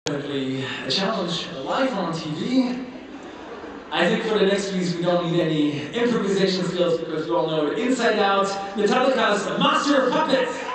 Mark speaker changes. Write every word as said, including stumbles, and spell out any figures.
Speaker 1: Definitely a challenge live on T V. I think for the next piece we don't need any improvisation skills because we all know it inside out. Metallica's Master of Puppets.